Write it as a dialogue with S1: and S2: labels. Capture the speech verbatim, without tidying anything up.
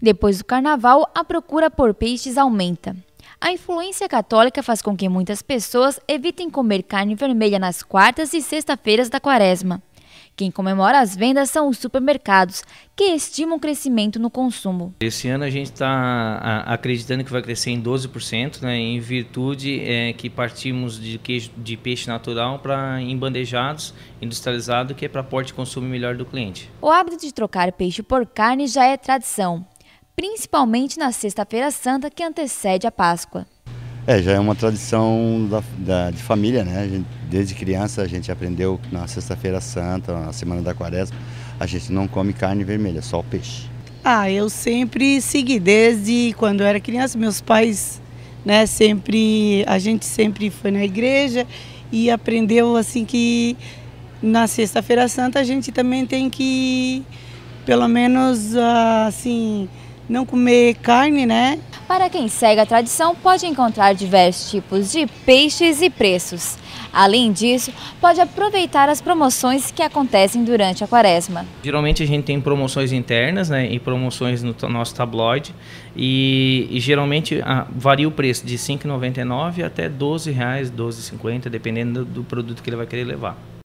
S1: Depois do carnaval, a procura por peixes aumenta. A influência católica faz com que muitas pessoas evitem comer carne vermelha nas quartas e sexta-feiras da quaresma. Quem comemora as vendas são os supermercados, que estimam crescimento no consumo.
S2: Esse ano a gente está acreditando que vai crescer em doze por cento, né, em virtude é, que partimos de, queijo, de peixe natural para embandejados, industrializado, que é para porte e consumo melhor do cliente.
S1: O hábito de trocar peixe por carne já é tradição, principalmente na Sexta-feira Santa, que antecede a Páscoa.
S3: É, já é uma tradição da, da, de família, né? A gente, desde criança a gente aprendeu que na Sexta-feira Santa, na Semana da Quaresma, a gente não come carne vermelha, só o peixe.
S4: Ah, eu sempre segui, desde quando eu era criança, meus pais, né, sempre, a gente sempre foi na igreja e aprendeu assim que na Sexta-feira Santa a gente também tem que, pelo menos, assim, não comer carne, né?
S1: Para quem segue a tradição, pode encontrar diversos tipos de peixes e preços. Além disso, pode aproveitar as promoções que acontecem durante a quaresma.
S2: Geralmente a gente tem promoções internas, né, e promoções no nosso tabloide e, e geralmente ah, varia o preço de cinco reais e noventa e nove centavos até doze reais, doze reais e cinquenta centavos, dependendo do, do produto que ele vai querer levar.